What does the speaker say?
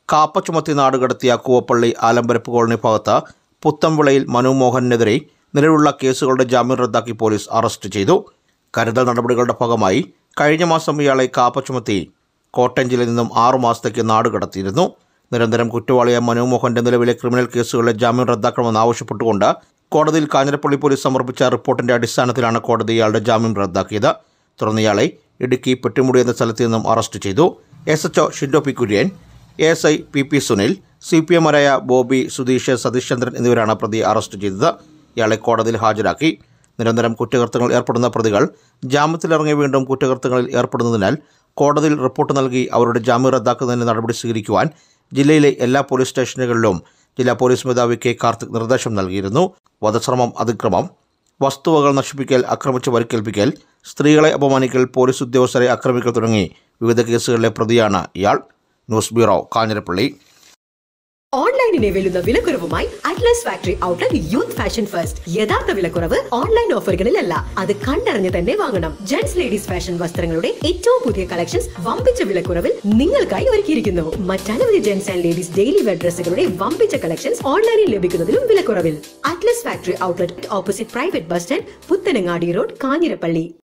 കാപ്പ ചുമത്തി നാടുകടത്തിയ കൂവപ്പള്ളി ആലമ്പരപ്പ് കോളനി ഭാഗത്ത് പുത്തംവിളയിൽ മനു മോഹനെതിരെ നിലവിലുള്ള കേസുകളുടെ ജാമ്യം റദ്ദാക്കി പോലീസ് അറസ്റ്റ് ചെയ്തു. കരുതൽ നടപടികളുടെ ഭാഗമായി കഴിഞ്ഞ മാസം ഇയാളെ കാപ്പ ചുമത്തി കോട്ടയം ജില്ലയിൽ നിന്നും 6 മാസത്തേക്ക് നാടുകടത്തിയിരുന്നു. നിരന്തരം കുറ്റവാളിയായ മനു നിലവിലെ ക്രിമിനൽ കേസുകളിലെ ജാമ്യം റദ്ദാക്കണമെന്ന് ആവശ്യപ്പെട്ടുകൊണ്ട് കോടതിയിൽ കാഞ്ഞിരപ്പള്ളി പോലീസ് സമർപ്പിച്ച റിപ്പോർട്ടിന്റെ അടിസ്ഥാനത്തിലാണ് കോടതി ഇയാളുടെ ജാമ്യം റദ്ദാക്കിയത്. തുടർന്ന് ഇയാളെ ഇടുക്കി പെട്ടിമുടി എന്ന സ്ഥലത്ത് നിന്നും അറസ്റ്റ് ചെയ്തു. SHO Shindo P Kurian, ASI PP സുനിൽ, CPMമാരായ ബോബി, സുധീഷ്, സതീഷ് ചന്ദ്രൻ എന്നിവരാണ് പ്രതിയെ അറസ്റ്റ് ചെയ്തത്. ഇയാളെ കോടതിയിൽ ഹാജരാക്കി. നിരന്തരം കുറ്റകൃത്യങ്ങൾ ഏർപ്പെടുന്ന പ്രതികൾ ജാമ്യത്തിലിറങ്ങി വീണ്ടും കുറ്റകൃത്യങ്ങളിൽ ഏർപ്പെടുന്നതിനാൽ കോടതിയിൽ റിപ്പോർട്ട് നൽകി അവരുടെ ജാമ്യം റദ്ദാക്കുന്നതിന് നടപടി സ്വീകരിക്കുവാൻ ജില്ലയിലെ എല്ലാ പോലീസ് സ്റ്റേഷനുകളിലും ജില്ലാ പോലീസ് മേധാവി K. കാർത്തിക് നിർദ്ദേശം നൽകിയിരുന്നു. വധശ്രമം, അതിക്രമം, വസ്തുവകൾ നശിപ്പിക്കൽ, ആക്രമിച്ച് പരിക്കേൽപ്പിക്കൽ, സ്ത്രീകളെ അപമാനിക്കൽ, പോലീസ് ഉദ്യോഗസ്ഥരെ ആക്രമിക്കൽ തുടങ്ങി വിവിധ കേസുകളിലെ പ്രതിയാണ് ഇയാൾ. News bureau, Kanjirappally. ഓൺലൈനിനെ വെല്ലുന്ന വിലക്കുറവുമായി Atlas factory outlet youth fashion fest. യഥാർത്ഥ വിലക്കുറവ് ഓൺലൈൻ ഓഫറുകളിലല്ല, അത് കണ്ടറിഞ്ഞ് തന്നെ വാങ്ങണം. ജെന്റ്സ് ലേഡീസ് ഫാഷൻ വസ്ത്രങ്ങളുടെ ഏറ്റവും പുതിയ കളക്ഷൻസ് വമ്പിച്ച വിലക്കുറവിൽ നിങ്ങൾക്കായി ഒരുക്കിയിരിക്കുന്നു. മറ്റനവധി gents and ladies daily wear ഡ്രസ്സുകളുടെ വമ്പിച്ച കളക്ഷൻസ് ഓൺലൈനിൽ ലഭിക്കുന്നതിലും വിലക്കുറവിൽ. Atlas factory outlet opposite private bus stand, Puthanangadi road, Kanjirappally.